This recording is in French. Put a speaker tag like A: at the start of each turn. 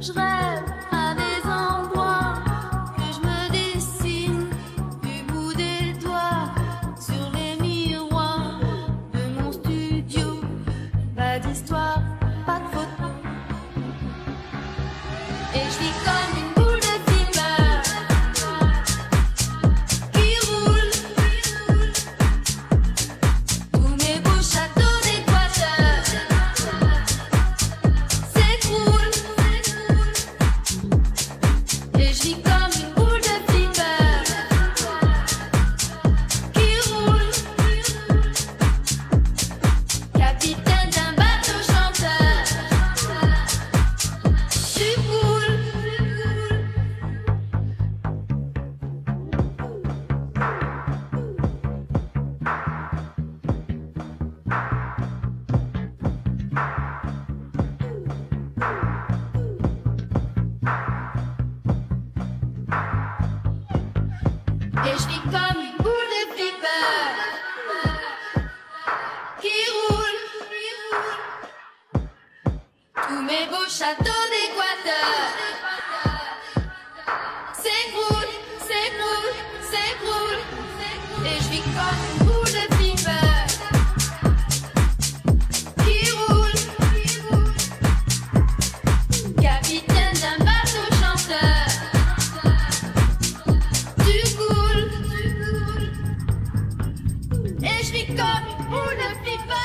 A: Je rêve à des endroits que je me dessine du bout des doigts sur les miroirs de mon studio. Pas d'histoire, pas de photo. Et je vis comme une boule de fever qui roule. Tous mes beaux châteaux d'équateur s'écroulent. Et je vis comme une boule de fever qui roule. Capitaine d'un bateau chanteur, je suis boule. Et je vis comme une boule de flipper qui roule. Tous mes beaux châteaux d'équateur s'écroulent, s'écroulent, s'écroulent. Et je vis comme une boule de flipper qui roule. Capitaine d'un bateau chanteur, tu coules. Et je vis comme une boule de flipper